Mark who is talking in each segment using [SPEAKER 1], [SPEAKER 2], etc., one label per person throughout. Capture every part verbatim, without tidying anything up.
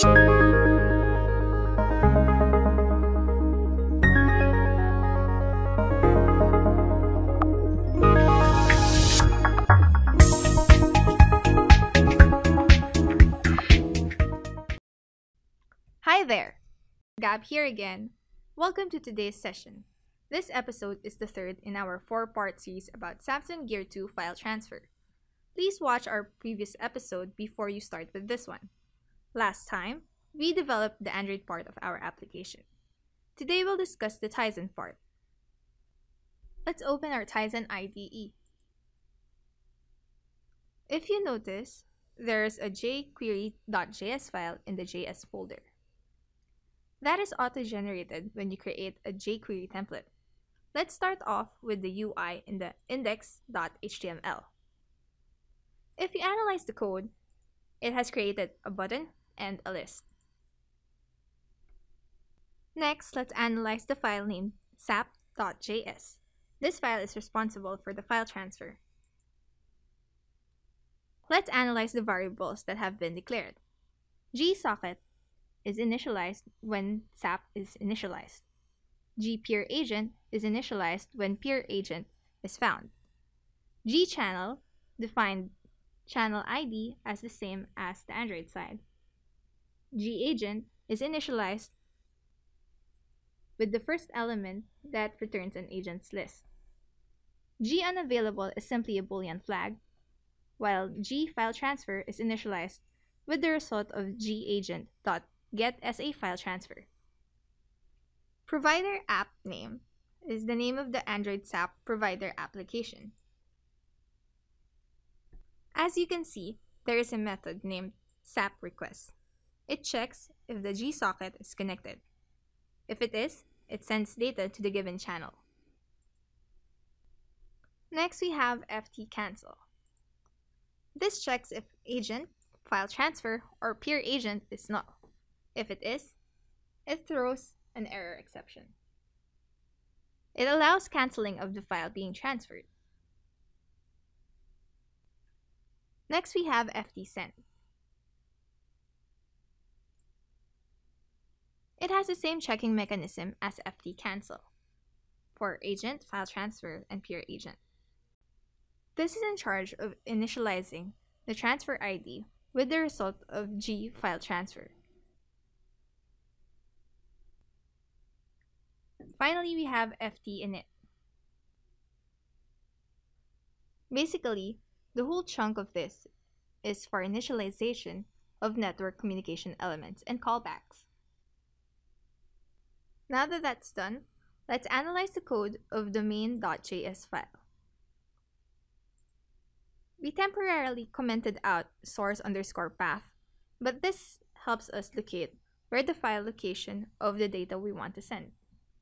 [SPEAKER 1] Hi there! Gab here again. Welcome to today's session. This episode is the third in our four-part series about Samsung Gear two file transfer. Please watch our previous episode before you start with this one. Last time, we developed the Android part of our application. Today we'll discuss the Tizen part. Let's open our Tizen I D E. If you notice, there's a jQuery.js file in the J S folder. That is auto-generated when you create a jQuery template. Let's start off with the U I in the index.html. If you analyze the code, it has created a button and a list. Next, let's analyze the file named sap.js. This file is responsible for the file transfer. Let's analyze the variables that have been declared. gsocket is initialized when sap is initialized. gPeerAgent is initialized when PeerAgent is found. gChannel defined channel I D as the same as the Android side. gAgent is initialized with the first element that returns an agent's list. gUnavailable is simply a Boolean flag, while gFileTransfer is initialized with the result of gAgent.getSA file transfer. Provider app name is the name of the Android SAP provider application. As you can see, there is a method named sapRequest. It checks if the gsocket is connected. If it is, it sends data to the given channel. Next, we have ftcancel. This checks if agent, file transfer, or PeerAgent is null. If it is, it throws an error exception. It allows canceling of the file being transferred. Next, we have ftSend. It has the same checking mechanism as ftcancel for agent, file transfer, and PeerAgent. This is in charge of initializing the transfer I D with the result of gFileTransfer. Finally, we have ftinit. Basically, the whole chunk of this is for initialization of network communication elements and callbacks. Now that that's done, let's analyze the code of the main.js file. We temporarily commented out source underscore path, but this helps us locate where the file location of the data we want to send.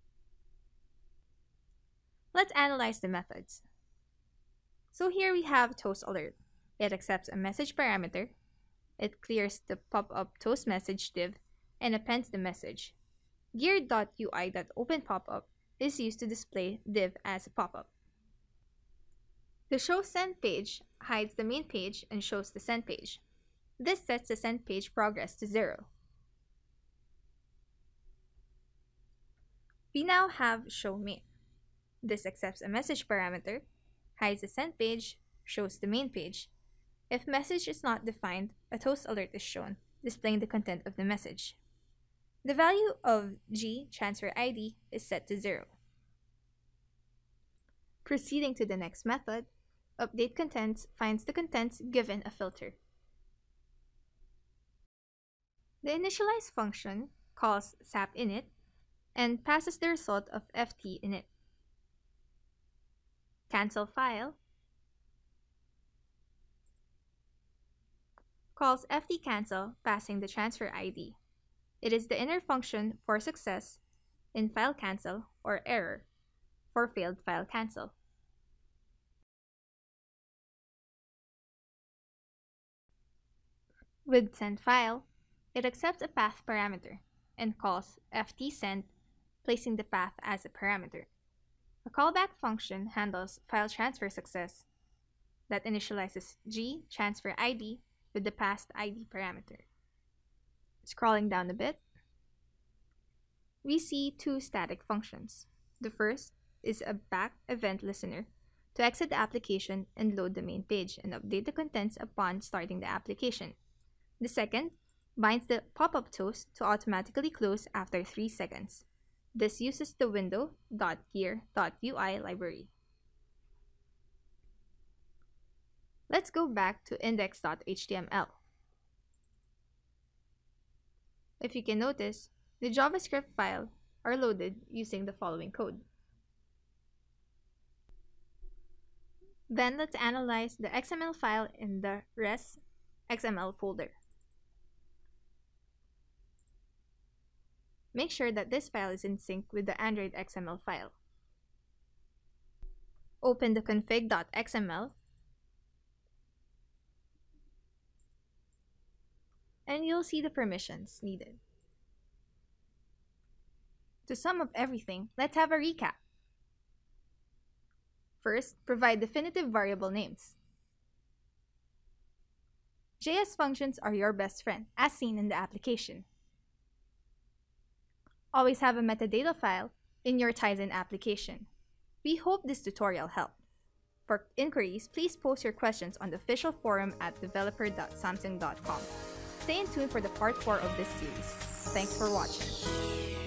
[SPEAKER 1] Let's analyze the methods. So here we have toast alert. It accepts a message parameter, it clears the pop-up toast message div, and appends the message. Gear.ui.openPopup is used to display div as a pop-up. The show send page hides the main page and shows the send page. This sets the send page progress to zero. We now have show main. This accepts a message parameter, hides the send page, shows the main page. If message is not defined, a toast alert is shown, displaying the content of the message. The value of gTransfer I D is set to zero. Proceeding to the next method, updateContents finds the contents given a filter. The initialize function calls sapInit and passes the result of ftinit. Cancel file calls ftcancel, passing the transfer I D. It is the inner function for success in file cancel or error for failed file cancel. With sendFile, it accepts a path parameter and calls ftsend, placing the path as a parameter. A callback function handles file transfer success that initializes gTransfer I D with the passed I D parameter. Scrolling down a bit, we see two static functions. The first is a back event listener to exit the application and load the main page and update the contents upon starting the application. The second binds the pop-up toast to automatically close after three seconds. This uses the window.gear.ui library. Let's go back to index.html. If you can notice, the JavaScript files are loaded using the following code. Then let's analyze the X M L file in the res.xml folder. Make sure that this file is in sync with the Android X M L file. Open the config.xml and you'll see the permissions needed. To sum up everything, let's have a recap. First, provide definitive variable names. J S functions are your best friend, as seen in the application. Always have a metadata file in your Tizen application. We hope this tutorial helped. For inquiries, please post your questions on the official forum at developer dot samsung dot com. Stay tuned for the part four of this series. Thanks for watching.